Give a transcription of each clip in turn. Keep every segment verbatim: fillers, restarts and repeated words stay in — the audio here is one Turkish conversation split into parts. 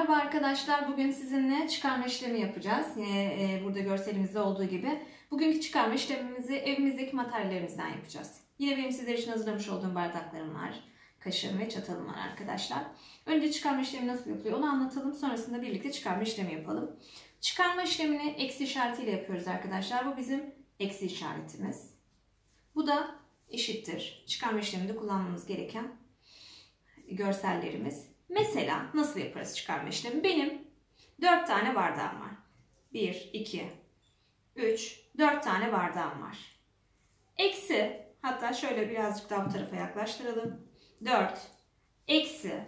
Merhaba arkadaşlar. Bugün sizinle çıkarma işlemi yapacağız. Yine e, burada görselimizde olduğu gibi. Bugünkü çıkarma işlemimizi evimizdeki materyallerimizden yapacağız. Yine benim sizler için hazırlamış olduğum bardaklarım var. Kaşığım ve çatalım var arkadaşlar. Önce çıkarma işlemi nasıl yapılıyor onu anlatalım. Sonrasında birlikte çıkarma işlemi yapalım. Çıkarma işlemini eksi işaretiyle yapıyoruz arkadaşlar. Bu bizim eksi işaretimiz. Bu da eşittir. Çıkarma işleminde kullanmamız gereken görsellerimiz. Mesela nasıl yaparız çıkarma işlemi? Benim dört tane bardağım var. bir, iki, üç, dört tane bardağım var. Eksi, hatta şöyle birazcık daha bu tarafa yaklaştıralım. dört, eksi,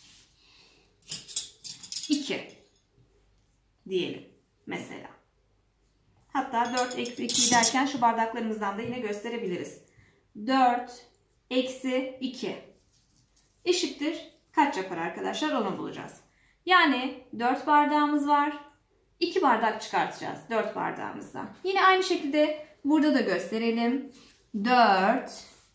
iki diyelim mesela. Hatta dört eksi iki derken şu bardaklarımızdan da yine gösterebiliriz. dört eksi iki eşittir. Kaç yapar arkadaşlar? Onu bulacağız. Yani dört bardağımız var. iki bardak çıkartacağız dört bardağımızdan. Yine aynı şekilde burada da gösterelim. dört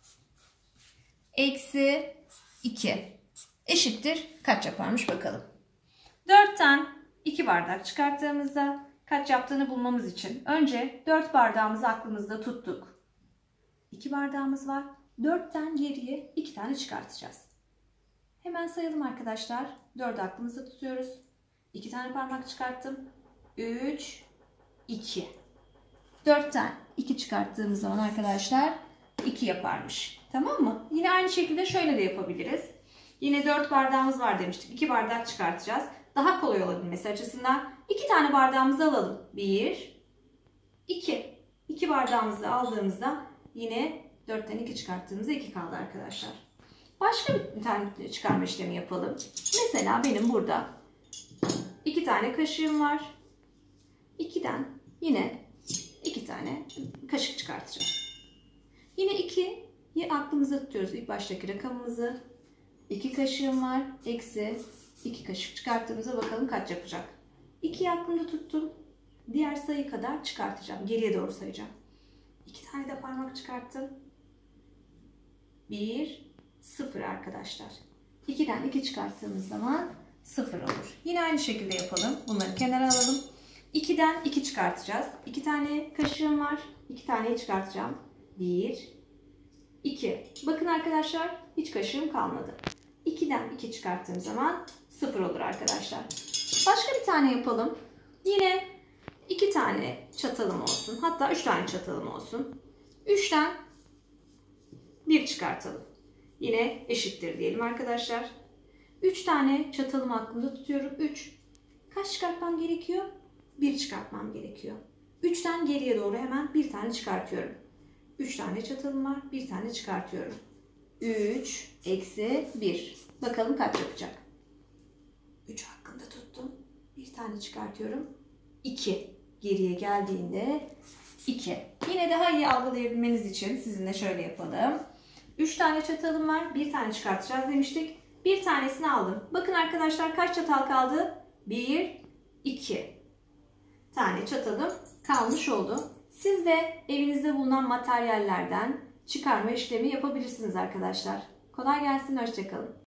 eksi iki eşittir. Kaç yaparmış bakalım. dörtten iki bardak çıkarttığımızda kaç yaptığını bulmamız için önce dört bardağımızı aklımızda tuttuk. iki bardağımız var. dörtten geriye iki tane çıkartacağız. Hemen sayalım arkadaşlar. dördü aklımızda tutuyoruz. iki tane parmak çıkarttım. üç, iki. dörtten iki çıkarttığımız zaman arkadaşlar iki yaparmış. Tamam mı? Yine aynı şekilde şöyle de yapabiliriz. Yine dört bardağımız var demiştik. iki bardak çıkartacağız. Daha kolay olabilmesi açısından iki tane bardağımızı alalım. bir, iki. iki bardağımızı aldığımızda yine dörtten iki çıkarttığımızda iki kaldı arkadaşlar. Başka bir tane çıkarma işlemi yapalım. Mesela benim burada iki tane kaşığım var. ikiden yine iki tane kaşık çıkartacağım. Yine ikiyi aklımıza tutuyoruz. İlk baştaki rakamımızı. iki kaşığım var. Eksi iki kaşık çıkarttığımızda bakalım kaç yapacak. ikiyi aklımda tuttum. Diğer sayı kadar çıkartacağım. Geriye doğru sayacağım. iki tane de parmak çıkarttım. bir, sıfır arkadaşlar. ikiden iki çıkarttığımız zaman sıfır olur. Yine aynı şekilde yapalım. Bunları kenara alalım. ikiden iki çıkartacağız. iki tane kaşığım var. iki taneyi çıkartacağım. bir, iki. Bakın arkadaşlar hiç kaşığım kalmadı. ikiden iki çıkarttığım zaman sıfır olur arkadaşlar. Başka bir tane yapalım. Yine iki tane çatalım olsun. Hatta üç tane çatalım olsun. üçten bir çıkartalım. Yine eşittir diyelim arkadaşlar. üç tane çatalımı aklımda tutuyorum. üç. Kaç çıkartmam gerekiyor? bir çıkartmam gerekiyor. üçten geriye doğru hemen bir tane çıkartıyorum. üç tane çatalım var. bir tane çıkartıyorum. üç eksi bir. Bakalım kaç yapacak? üç aklımda tuttum. bir tane çıkartıyorum. iki. Geriye geldiğinde iki. Yine daha iyi algılayabilmeniz için sizinle şöyle yapalım. üç tane çatalım var. bir tane çıkartacağız demiştik. bir tanesini aldım. Bakın arkadaşlar kaç çatal kaldı? bir, iki tane çatalım kalmış oldu. Siz de evinizde bulunan materyallerden çıkarma işlemi yapabilirsiniz arkadaşlar. Kolay gelsin. Hoşça kalın.